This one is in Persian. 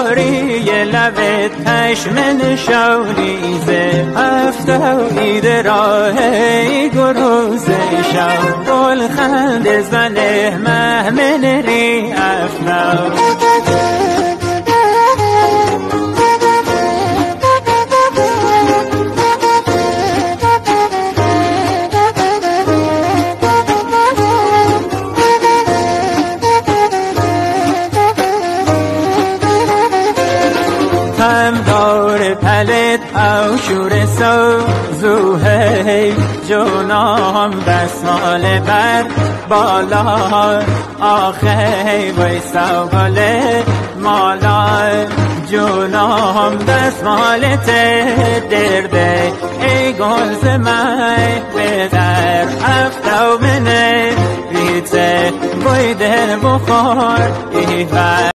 یاری لبت تشمن شوریزه هفته و اید راه گروزه شو گل خند زنه مهمن ری افنو دار پلت او شور زوهی جونام بسمال بر بالا آخی وی سوگل مالا جونام بسمال درده ای گل زمای بدر افتو منه ریته وی دل بخور ای